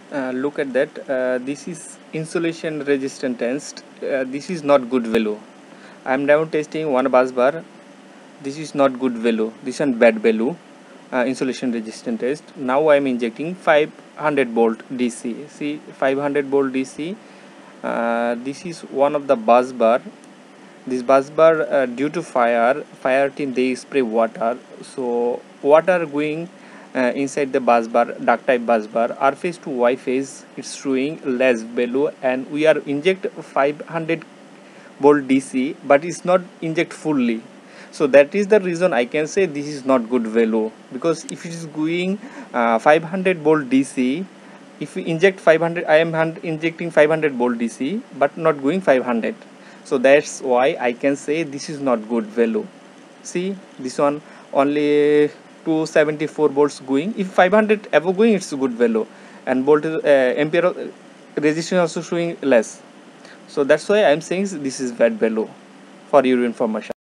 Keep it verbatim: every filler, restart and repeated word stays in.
Uh, look at that. Uh, this is insulation resistant test. Uh, this is not good value. I am now testing one bus bar. This is not good value. This is bad value. Uh, insulation resistant test. Now I am injecting five hundred volt D C. See, five hundred volt D C. Uh, this is one of the bus bar. This bus bar, uh, due to fire, fire team they spray water. So water going uh, inside the bus bar, duct type bus bar. R phase to Y phase, it's showing less value, and we are inject five hundred volt D C, but it's not inject fully. So that is the reason I can say this is not good value, because if it is going uh, five hundred volt D C, if we inject five hundred, I am injecting five hundred volt D C but not going five hundred. So that's why I can say this is not good value. See, this one only two seventy-four volts going. If five hundred above going, it's a good value, and volt uh, ampere resistance also showing less. So that's why I'm saying this is bad value, for your information.